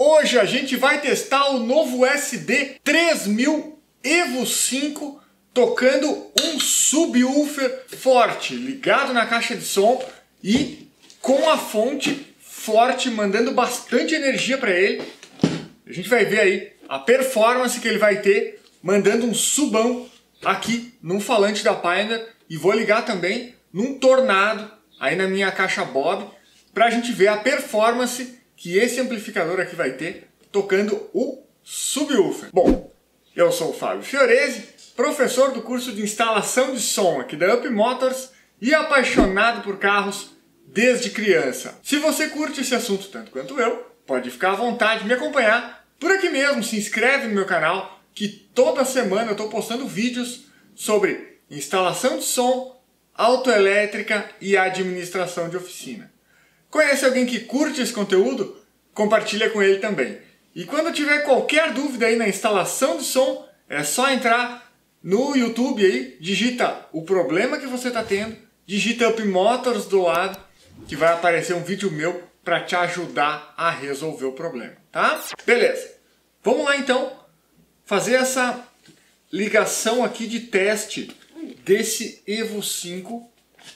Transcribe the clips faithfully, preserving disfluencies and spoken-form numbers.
Hoje a gente vai testar o novo S D três mil Evo cinco tocando um subwoofer forte, ligado na caixa de som e com a fonte forte, mandando bastante energia para ele. A gente vai ver aí a performance que ele vai ter, mandando um subão aqui num falante da Pioneer, e vou ligar também num Tornado aí na minha caixa Bob, para a gente ver a performance que esse amplificador aqui vai ter tocando o subwoofer. Bom, eu sou o Fábio Fiorese, professor do curso de instalação de som aqui da Up Motors e apaixonado por carros desde criança. Se você curte esse assunto tanto quanto eu, pode ficar à vontade de me acompanhar por aqui mesmo. Se inscreve no meu canal, que toda semana eu estou postando vídeos sobre instalação de som, autoelétrica e administração de oficina. Conhece alguém que curte esse conteúdo? Compartilha com ele também. E quando tiver qualquer dúvida aí na instalação de som, é só entrar no YouTube aí, digita o problema que você está tendo, digita Up Motors do lado, que vai aparecer um vídeo meu para te ajudar a resolver o problema, tá? Beleza. Vamos lá então fazer essa ligação aqui de teste desse Evo cinco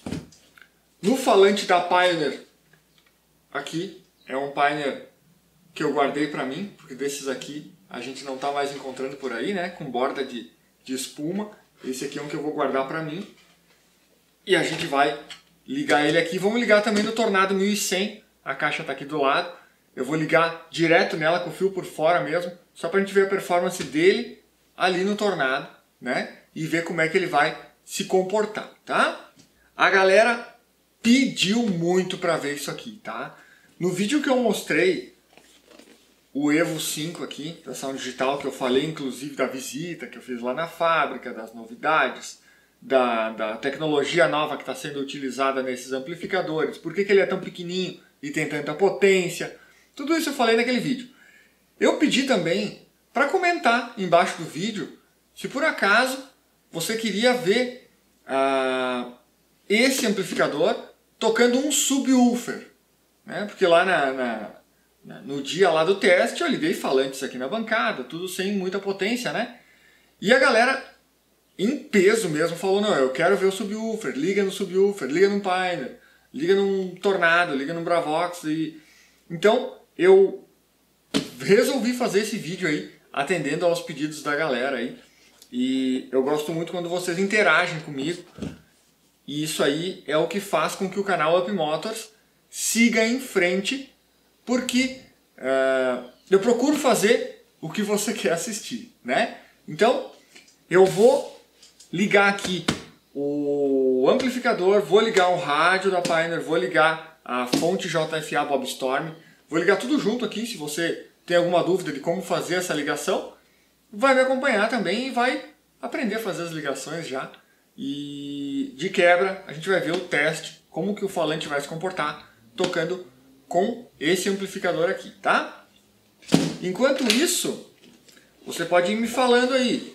no falante da Pioneer. Aqui é um Pioneer que eu guardei para mim, porque desses aqui a gente não está mais encontrando por aí, né? Com borda de, de espuma. Esse aqui é um que eu vou guardar para mim. E a gente vai ligar ele aqui. Vamos ligar também no Tornado mil e cem. A caixa está aqui do lado. Eu vou ligar direto nela com o fio por fora mesmo, só para a gente ver a performance dele ali no Tornado, né? E ver como é que ele vai se comportar, tá? A galera pediu muito para ver isso aqui, tá? No vídeo que eu mostrei o Evo cinco aqui, da Sound Digital, que eu falei inclusive da visita que eu fiz lá na fábrica, das novidades, da, da tecnologia nova que está sendo utilizada nesses amplificadores, por que que ele é tão pequenininho e tem tanta potência, tudo isso eu falei naquele vídeo. Eu pedi também para comentar embaixo do vídeo se por acaso você queria ver uh, esse amplificador tocando um subwoofer, né? Porque lá na, na, na, no dia lá do teste eu liguei falantes aqui na bancada, tudo sem muita potência, né? E a galera em peso mesmo falou, não, eu quero ver o subwoofer, liga no subwoofer, liga num Pioneer, liga num Tornado, liga num Bravox. E... Então eu resolvi fazer esse vídeo aí, atendendo aos pedidos da galera aí. E eu gosto muito quando vocês interagem comigo. E isso aí é o que faz com que o canal Up Motors siga em frente, porque uh, eu procuro fazer o que você quer assistir, né? Então, eu vou ligar aqui o amplificador, vou ligar o rádio da Pioneer, vou ligar a fonte J F A Bob Storm, vou ligar tudo junto aqui. Se você tem alguma dúvida de como fazer essa ligação, vai me acompanhar também e vai aprender a fazer as ligações já. E de quebra a gente vai ver o teste, como que o falante vai se comportar tocando com esse amplificador aqui, tá? Enquanto isso, você pode ir me falando aí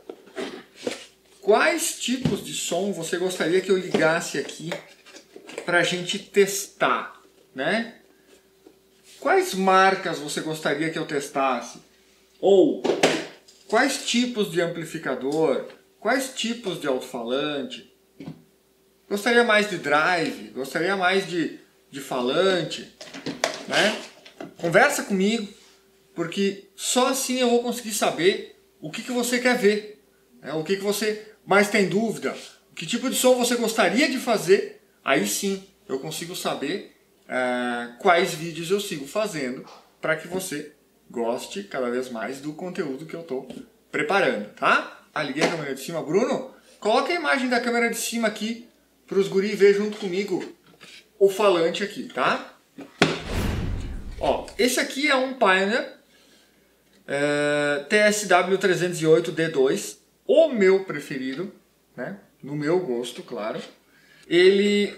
quais tipos de som você gostaria que eu ligasse aqui pra gente testar, né? Quais marcas você gostaria que eu testasse? Ou quais tipos de amplificador? Quais tipos de alto-falante? Gostaria mais de drive? Gostaria mais de, de falante? Né? Conversa comigo, porque só assim eu vou conseguir saber o que, que você quer ver, né? O que, que você mais tem dúvida, que tipo de som você gostaria de fazer. Aí sim eu consigo saber uh, quais vídeos eu sigo fazendo para que você goste cada vez mais do conteúdo que eu estou preparando, tá? Ah, liguei a câmera de cima. Bruno, coloca a imagem da câmera de cima aqui para os guri ver junto comigo o falante aqui, tá? Ó, esse aqui é um Pioneer é, T S W trezentos e oito D dois, o meu preferido, né? No meu gosto, claro. Ele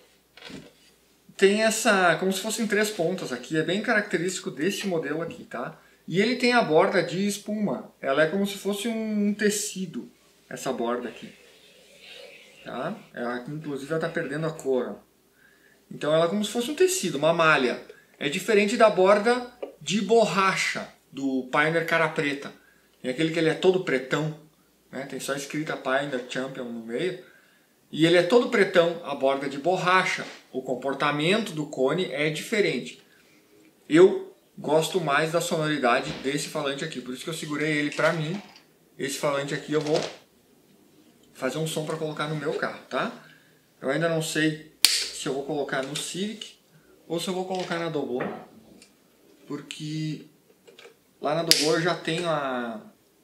tem essa, como se fossem três pontas aqui, é bem característico desse modelo aqui, tá? E ele tem a borda de espuma, ela é como se fosse um tecido, essa borda aqui, tá? Ela, inclusive ela está perdendo a cor, ó. Então ela é como se fosse um tecido, uma malha. É diferente da borda de borracha do Pioneer cara preta. Tem aquele que ele é todo pretão, né? Tem só escrita Pioneer Champion no meio. E ele é todo pretão, a borda de borracha. O comportamento do cone é diferente. Eu gosto mais da sonoridade desse falante aqui, por isso que eu segurei ele pra mim. Esse falante aqui eu vou fazer um som para colocar no meu carro, tá? Eu ainda não sei se eu vou colocar no Civic ou se eu vou colocar na Doblô, porque lá na Doblô eu já tenho a,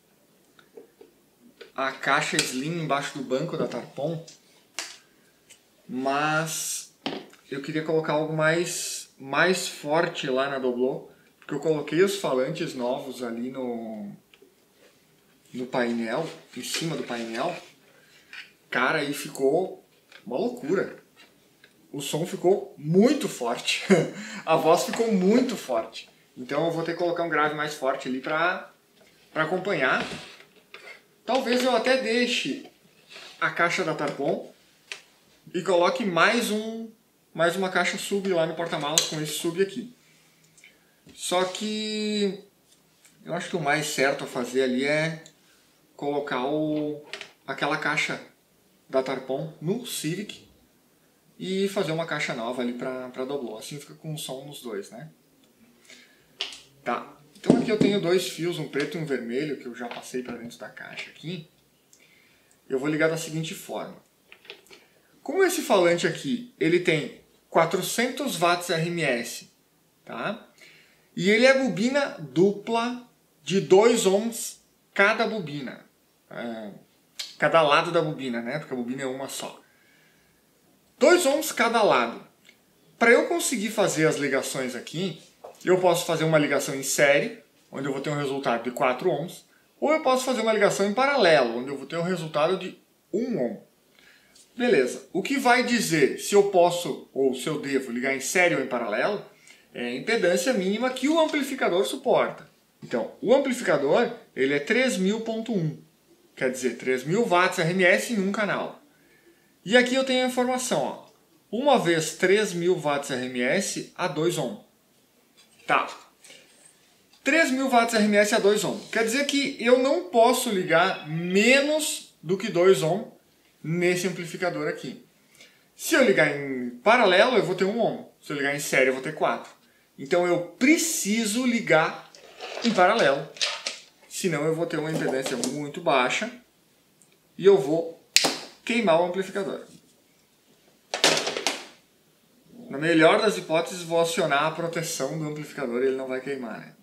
a caixa Slim embaixo do banco da Tarpon, mas eu queria colocar algo mais, mais forte lá na Doblô, porque eu coloquei os falantes novos ali no, no painel, em cima do painel. Cara, aí ficou uma loucura. O som ficou muito forte. A voz ficou muito forte. Então eu vou ter que colocar um grave mais forte ali pra, pra acompanhar. Talvez eu até deixe a caixa da Tarpon e coloque mais, um, mais uma caixa sub lá no porta-malas com esse sub aqui. Só que eu acho que o mais certo a fazer ali é colocar o, aquela caixa da Tarpon no Civic e fazer uma caixa nova ali pra, pra Doblô. Assim fica com som nos dois, né? Tá, então aqui eu tenho dois fios, um preto e um vermelho, que eu já passei pra dentro da caixa aqui. Eu vou ligar da seguinte forma. Como esse falante aqui, ele tem quatrocentos watts R M S, tá? E ele é bobina dupla de dois ohms cada bobina. É, cada lado da bobina, né? Porque a bobina é uma só. dois ohms cada lado. Para eu conseguir fazer as ligações aqui, eu posso fazer uma ligação em série, onde eu vou ter um resultado de quatro ohms, ou eu posso fazer uma ligação em paralelo, onde eu vou ter um resultado de um ohm. Beleza. O que vai dizer se eu posso ou se eu devo ligar em série ou em paralelo é a impedância mínima que o amplificador suporta. Então, o amplificador ele é três mil ponto um. Quer dizer, três mil watts R M S em um canal. E aqui eu tenho a informação, ó. Uma vez três mil watts R M S a dois ohms. Tá. três mil watts R M S a dois ohms. Quer dizer que eu não posso ligar menos do que dois ohms nesse amplificador aqui. Se eu ligar em paralelo, eu vou ter um ohm. Se eu ligar em série, eu vou ter quatro. Então eu preciso ligar em paralelo. Senão eu vou ter uma impedância muito baixa e eu vou queimar o amplificador. Na melhor das hipóteses, vou acionar a proteção do amplificador e ele não vai queimar, né?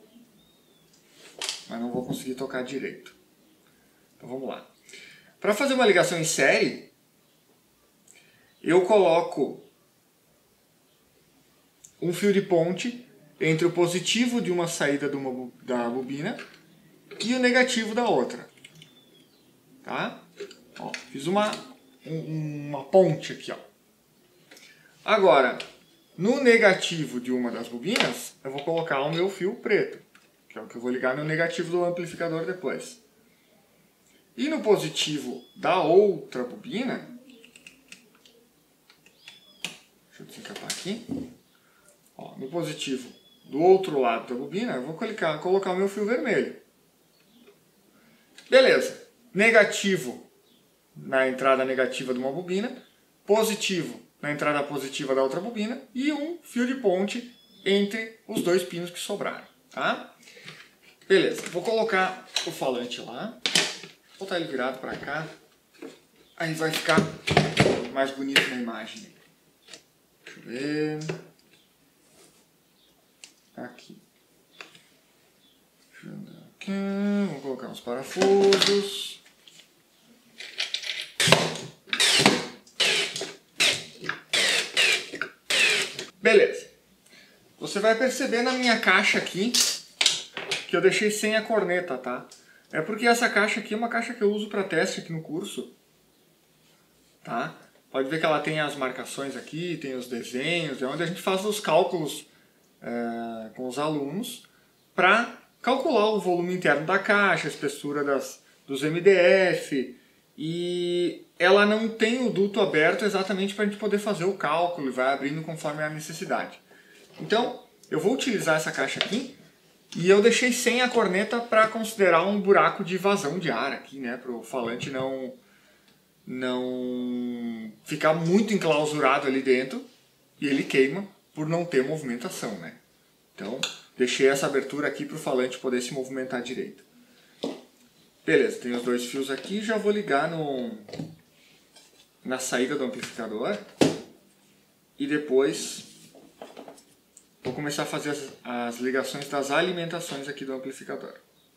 Mas não vou conseguir tocar direito. Então vamos lá. Para fazer uma ligação em série, eu coloco um fio de ponte entre o positivo de uma saída de uma, da bobina e o negativo da outra. Tá? Ó, fiz uma, um, uma ponte aqui, ó. Agora, no negativo de uma das bobinas, eu vou colocar o meu fio preto, que é o que eu vou ligar no negativo do amplificador depois. E no positivo da outra bobina, deixa eu desencapar aqui, ó, no positivo do outro lado da bobina, eu vou colocar, colocar o meu fio vermelho. Beleza, negativo na entrada negativa de uma bobina, positivo na entrada positiva da outra bobina e um fio de ponte entre os dois pinos que sobraram, tá? Beleza, vou colocar o falante lá, vou botar ele virado para cá, aí vai ficar mais bonito na imagem. Deixa eu ver... Aqui. Deixa eu andar aqui, vou colocar uns parafusos. Beleza. Você vai perceber na minha caixa aqui que eu deixei sem a corneta, tá? É porque essa caixa aqui é uma caixa que eu uso para teste aqui no curso. Tá? Pode ver que ela tem as marcações aqui, tem os desenhos, é onde a gente faz os cálculos é, com os alunos para calcular o volume interno da caixa, a espessura das, dos M D F, e ela não tem o duto aberto exatamente para a gente poder fazer o cálculo e vai abrindo conforme a necessidade. Então, Eu vou utilizar essa caixa aqui e eu deixei sem a corneta para considerar um buraco de vazão de ar aqui, né? Para o falante não, não ficar muito enclausurado ali dentro e ele queima por não ter movimentação, né? Então, deixei essa abertura aqui para o falante poder se movimentar direito. Beleza, tem os dois fios aqui, já vou ligar no, na saída do amplificador e depois vou começar a fazer as, as ligações das alimentações aqui do amplificador.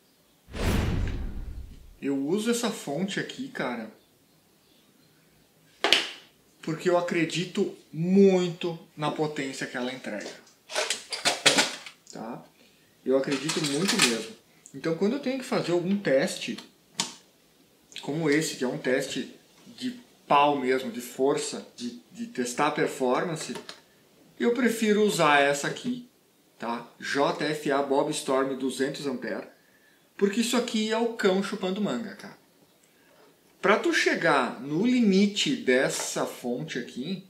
Eu uso essa fonte aqui, cara, porque eu acredito muito na potência que ela entrega. Tá? Eu acredito muito mesmo. Então, quando eu tenho que fazer algum teste, como esse, que é um teste de pau mesmo, de força, de, de testar a performance, eu prefiro usar essa aqui, tá? J F A Bob Storm duzentos amperes, porque isso aqui é o cão chupando manga, cara. Para tu chegar no limite dessa fonte aqui,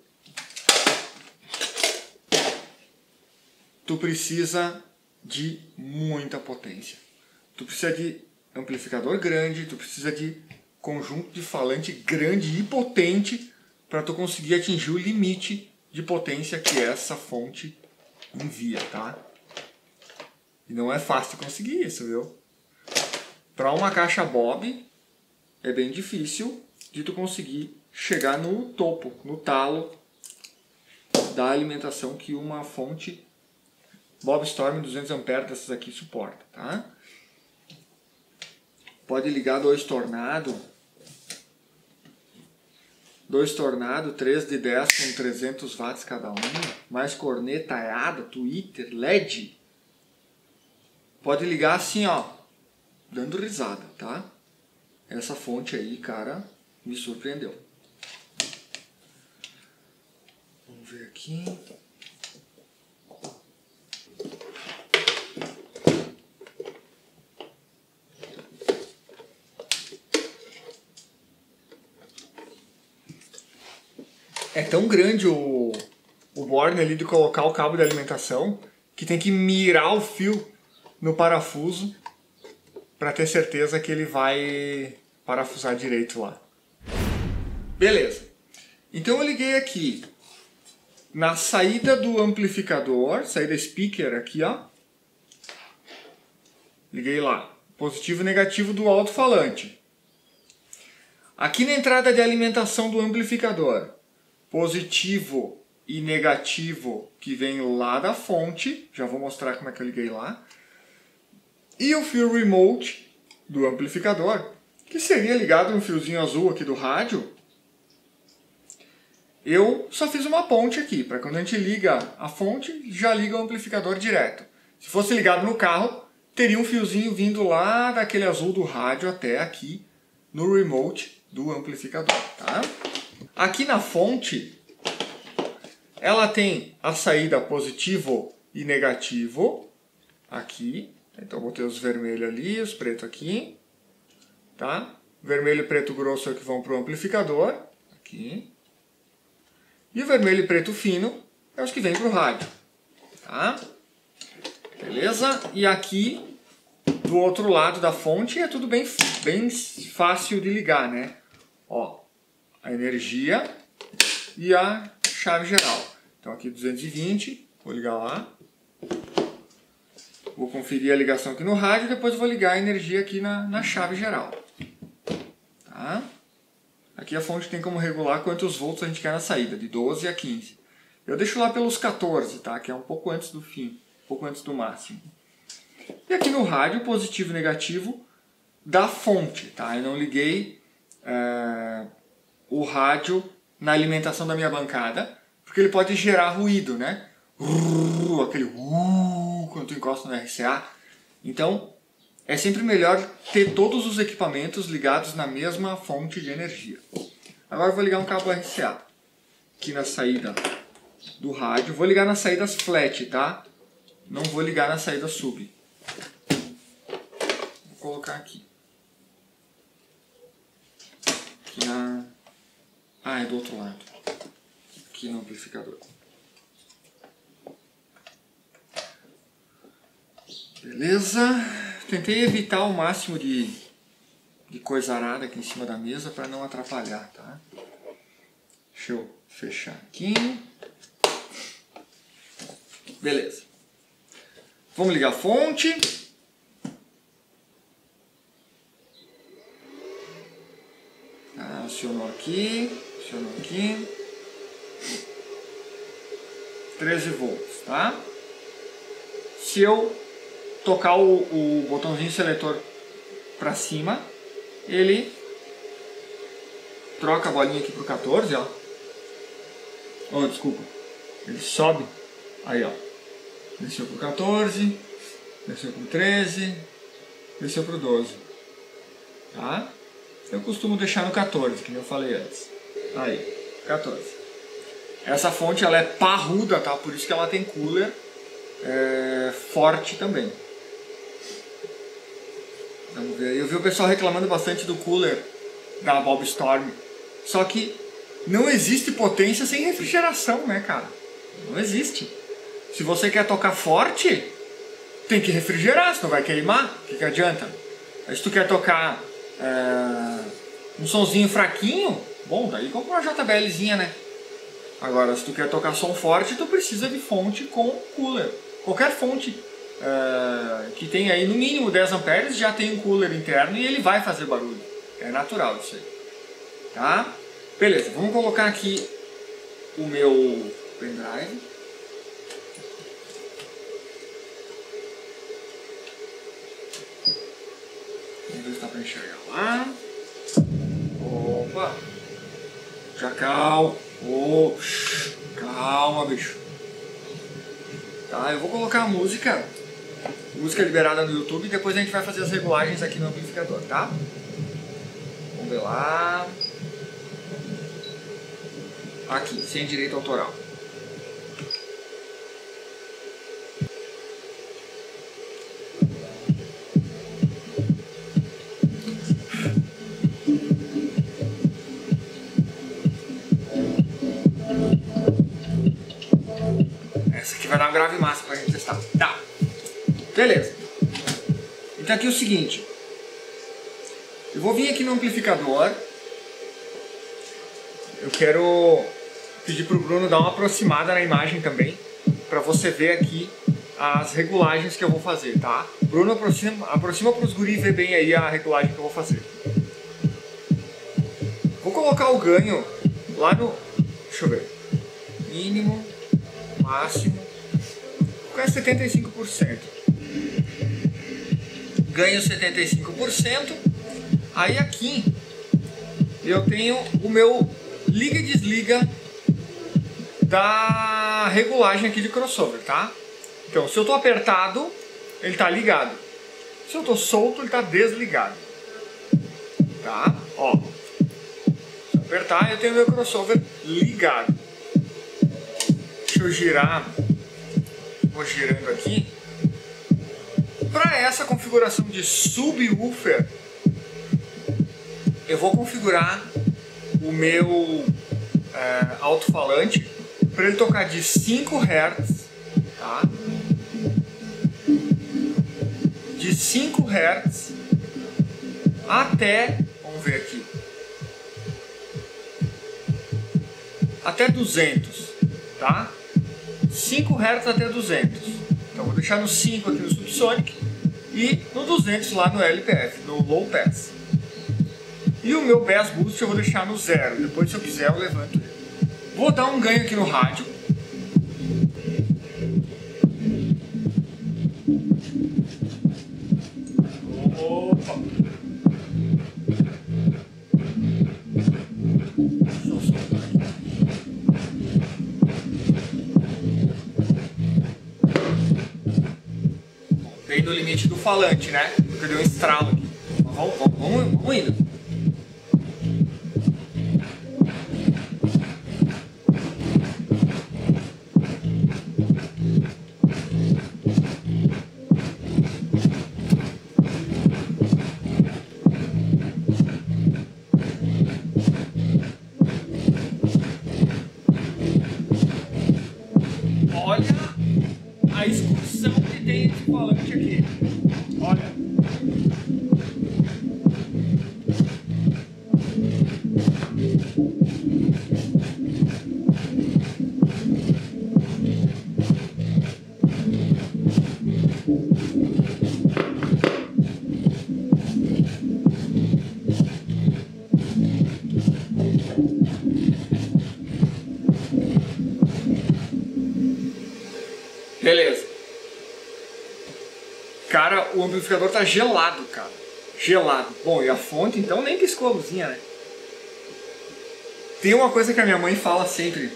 tu precisa de muita potência. Tu precisa de amplificador grande, tu precisa de conjunto de falante grande e potente para tu conseguir atingir o limite de potência que essa fonte envia, tá? E não é fácil conseguir isso, viu? Para uma caixa Bob é bem difícil de tu conseguir chegar no topo, no talo da alimentação que uma fonte Bob Storm duzentos amperes dessas aqui suporta, tá? Pode ligar dois tornado, dois tornado, três de dez com trezentos watts cada um, mais corneta, A D A, Twitter, L E D. Pode ligar assim, ó, dando risada, tá? Essa fonte aí, cara, me surpreendeu. Vamos ver aqui. É tão grande o, o borne ali de colocar o cabo de alimentação que tem que mirar o fio no parafuso para ter certeza que ele vai parafusar direito lá. Beleza. Então eu liguei aqui na saída do amplificador, saída speaker aqui, ó. Liguei lá. Positivo e negativo do alto-falante. Aqui na entrada de alimentação do amplificador. Positivo e negativo que vem lá da fonte, já vou mostrar como é que eu liguei lá, e o fio remote do amplificador, que seria ligado no fiozinho azul aqui do rádio. Eu só fiz uma ponte aqui, para quando a gente liga a fonte, já liga o amplificador direto. Se fosse ligado no carro, teria um fiozinho vindo lá daquele azul do rádio até aqui no remote do amplificador, tá? Aqui na fonte, ela tem a saída positivo e negativo, aqui. Então eu botei os vermelhos ali, os pretos aqui, tá? Vermelho e preto grosso é que vão para o amplificador, aqui. E o vermelho e preto fino é os que vêm para o rádio, tá? Beleza? E aqui, do outro lado da fonte, é tudo bem, bem fácil de ligar, né? Ó. A energia e a chave geral. Então aqui duzentos e vinte, vou ligar lá. Vou conferir a ligação aqui no rádio e depois vou ligar a energia aqui na, na chave geral. Tá? Aqui a fonte tem como regular quantos volts a gente quer na saída, de doze a quinze. Eu deixo lá pelos quatorze, tá? Que é um pouco antes do fim, um pouco antes do máximo. E aqui no rádio, positivo e negativo da fonte, tá? Eu não liguei é, o rádio na alimentação da minha bancada, porque ele pode gerar ruído, né? Uh, aquele uh, quando tu encosta no R C A. Então, é sempre melhor ter todos os equipamentos ligados na mesma fonte de energia. Agora eu vou ligar um cabo R C A aqui na saída do rádio. Vou ligar nas saídas flat, tá? Não vou ligar na saída sub. Vou colocar aqui. Aqui na... Ah, é do outro lado. Aqui no amplificador. Beleza? Tentei evitar o máximo de, de coisa arada aqui em cima da mesa para não atrapalhar, tá? Deixa eu fechar aqui. Beleza. Vamos ligar a fonte. Ah, acionou aqui, acionou aqui. treze volts, tá? Se eu tocar o, o botãozinho seletor para cima, ele troca a bolinha aqui pro quatorze, ó. Oh, desculpa. Ele sobe. Aí, ó. Desceu pro quatorze, desceu pro treze, desceu pro doze. Tá? Eu costumo deixar no quatorze, que eu falei antes. Aí, quatorze. Essa fonte ela é parruda, tá? Por isso que ela tem cooler é, forte também. Vamos ver. Eu vi o pessoal reclamando bastante do cooler da Bob Storm. Só que não existe potência sem refrigeração, né, cara? Não existe. Se você quer tocar forte, tem que refrigerar, senão vai queimar. O que, que adianta? Aí, se tu quer tocar é, um sonzinho fraquinho, bom, daí compra uma J B Lzinha, né? Agora, se tu quer tocar som forte, tu precisa de fonte com cooler. Qualquer fonte é, que tenha aí no mínimo dez amperes já tem um cooler interno e ele vai fazer barulho. É natural isso aí. Tá? Beleza, vamos colocar aqui o meu pendrive. Vamos ver se dá pra enxergar lá. Opa! Jacal! Oh, calma, bicho. Tá, eu vou colocar a música, música liberada no YouTube, e depois a gente vai fazer as regulagens aqui no amplificador, tá? Vamos ver lá. Aqui, sem direito autoral. Vai dar um grave massa pra gente testar. Tá. Beleza. Então aqui é o seguinte. Eu vou vir aqui no amplificador. Eu quero pedir pro Bruno dar uma aproximada na imagem também, pra você ver aqui as regulagens que eu vou fazer, tá? Bruno, aproxima, aproxima pros guri ver bem aí a regulagem que eu vou fazer. Vou colocar o ganho lá no... Deixa eu ver. Mínimo, máximo. É setenta e cinco por cento. Ganho setenta e cinco por cento. Aí aqui eu tenho o meu liga e desliga da regulagem aqui de crossover, tá? Então, se eu tô apertado, ele tá ligado. Se eu tô solto, ele tá desligado. Tá? Ó. Se eu apertar, eu tenho meu crossover ligado. Deixa eu girar. Vou girando aqui. Para essa configuração de subwoofer, eu vou configurar o meu é, alto-falante para ele tocar de cinco hertz, tá? De cinco hertz até, vamos ver aqui, até duzentos, tá? cinco hertz até duzentos. Então vou deixar no cinco aqui no Subsonic e no duzentos lá no L P F, no Low Pass. E o meu Bass Boost eu vou deixar no zero. Depois, se eu quiser, eu levanto ele. Vou dar um ganho aqui no rádio. Opa! Veio do limite do falante, né? Porque deu um estralo aqui. Mas vamos, vamos, vamos, vamos indo. Olha a excursão que tem esse falante aqui. aqui. Olha. Beleza. Cara, o amplificador tá gelado, cara. Gelado. Bom, e a fonte, então, nem piscou a luzinha, né? Tem uma coisa que a minha mãe fala sempre.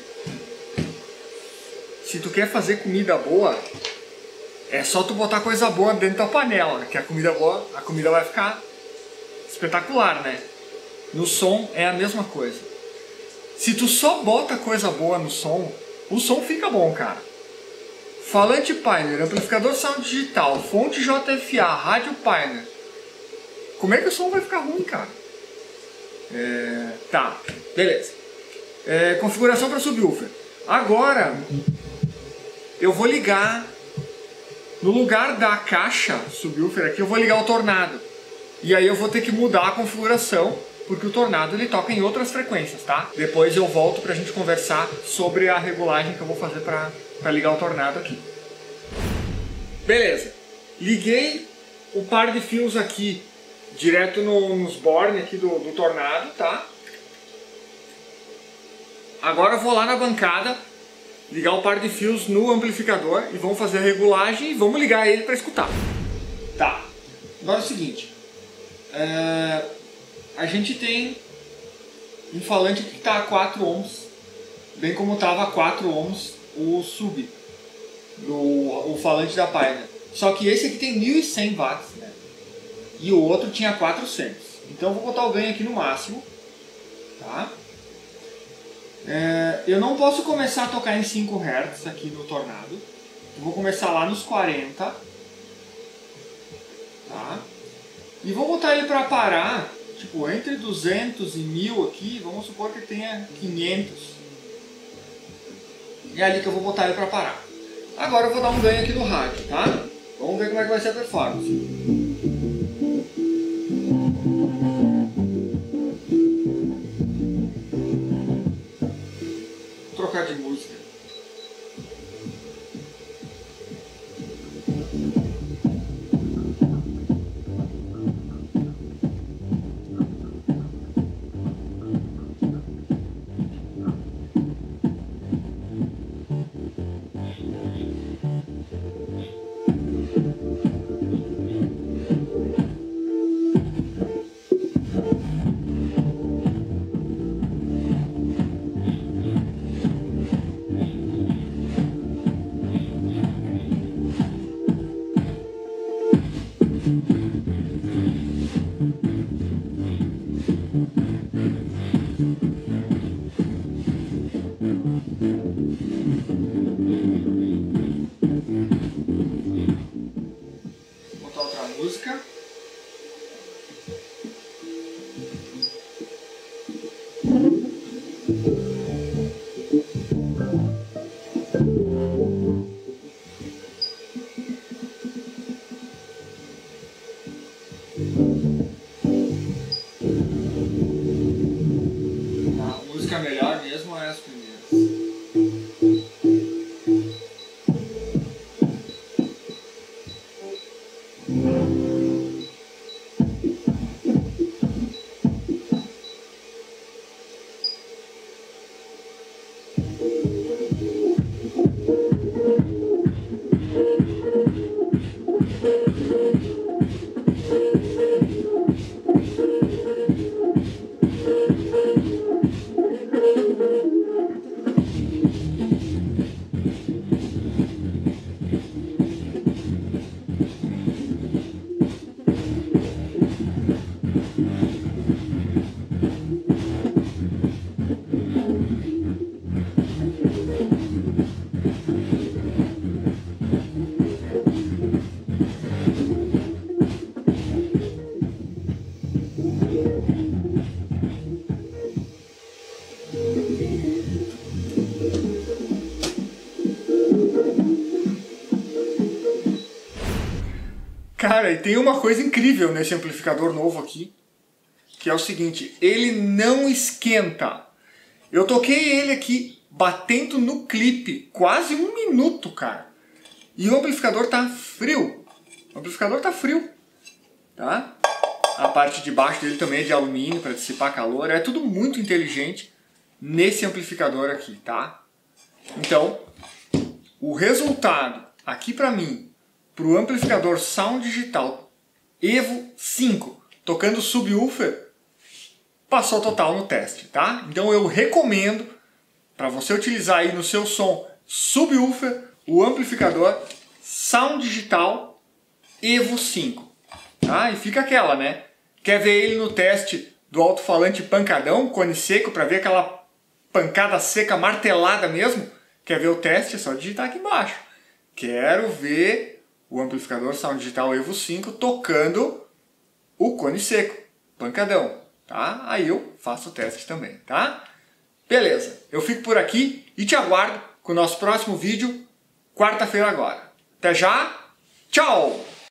Se tu quer fazer comida boa, é só tu botar coisa boa dentro da panela, que a comida boa, a comida vai ficar espetacular, né? No som é a mesma coisa. Se tu só bota coisa boa no som, o som fica bom, cara. Falante Pioneer, amplificador sound digital, fonte J F A, rádio Pioneer. Como é que o som vai ficar ruim, cara? É... Tá, beleza. É... Configuração para subwoofer. Agora, eu vou ligar, no lugar da caixa subwoofer aqui, eu vou ligar o Tornado. E aí eu vou ter que mudar a configuração, porque o Tornado ele toca em outras frequências, tá? Depois eu volto pra gente conversar sobre a regulagem que eu vou fazer pra, pra ligar o Tornado aqui. Beleza. Liguei o par de fios aqui, direto no, nos bornes aqui do, do Tornado, tá? Agora eu vou lá na bancada, ligar o par de fios no amplificador e vamos fazer a regulagem e vamos ligar ele para escutar. Tá. Agora é o seguinte. É... A gente tem um falante que está a quatro ohms, bem como estava a quatro ohms o sub, do, o falante da Pioneer. Só que esse aqui tem mil e cem watts, né? E o outro tinha quatrocentos. Então eu vou botar o ganho aqui no máximo. Tá? É, eu não posso começar a tocar em cinco hertz aqui no Tornado. Eu vou começar lá nos quarenta. Tá? E vou botar ele para parar. Tipo, entre duzentos e mil aqui, vamos supor que tenha quinhentos. E é ali que eu vou botar ele para parar. Agora eu vou dar um ganho aqui no rádio, tá? Vamos ver como é que vai ser a performance. Vou trocar de música. Vou botar outra música. A música melhor mesmo é as primeiras. Cara, e tem uma coisa incrível nesse amplificador novo aqui, que é o seguinte, ele não esquenta. Eu toquei ele aqui batendo no clipe quase um minuto, cara. E o amplificador tá frio. O amplificador tá frio, tá? A parte de baixo dele também é de alumínio para dissipar calor. É tudo muito inteligente nesse amplificador aqui, tá? Então, o resultado aqui para mim, para o amplificador Sound Digital Evo cinco, tocando subwoofer, passou total no teste, tá? Então eu recomendo para você utilizar aí no seu som subwoofer o amplificador Sound Digital Evo cinco, tá? E fica aquela, né? Quer ver ele no teste do alto-falante pancadão, cone seco, para ver aquela pancada seca martelada mesmo? Quer ver o teste? É só digitar aqui embaixo. Quero ver o amplificador Sound Digital Evo cinco tocando o cone seco, pancadão, tá? Aí eu faço o teste também, tá? Beleza, eu fico por aqui e te aguardo com o nosso próximo vídeo, quarta-feira agora. Até já, tchau!